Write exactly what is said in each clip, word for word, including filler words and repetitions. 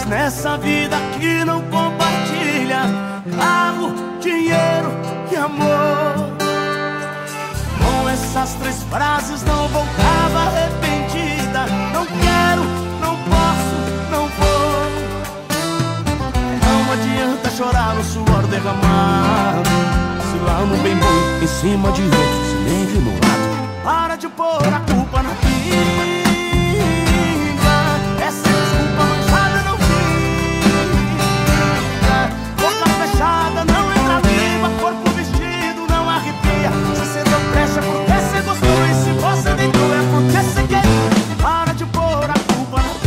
nessa vida que não compartilha carro, dinheiro e amor. Com essas três frases não voltava arrependida. Não quero, não posso, não vou. Não adianta chorar no suor derramado, se lá no bem bom em cima de outros nem ignorado. Para de pôr a culpa na pinga. Essa desculpa manchada não fica. Boca fechada não entra viva. Corpo vestido não arrepia. Se você deu brecha porque você gostou, e se você deitou é porque você quer. Para de pôr a culpa na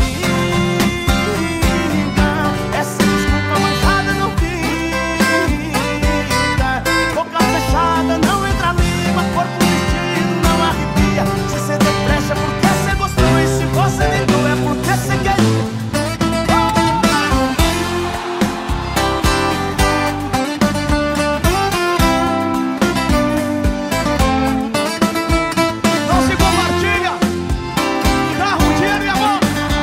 pinga. Essa desculpa manchada não fica. Boca fechada não entra viva. Corpo vestido não arrepia. Se você deu brecha porque você gostou, e se você deitou é porque você quer. Não se compartilha carro, dinheiro e amor.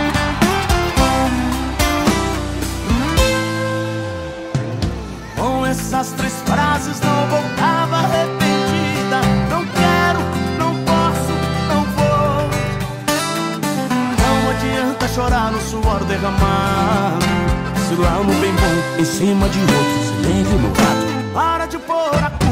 Com essas três frases não voltava arrependida. Não quero, não posso, não vou. Não adianta chorar no suor derramado, se lá no bem bom em cima de outros nem ignorado. Para de pôr a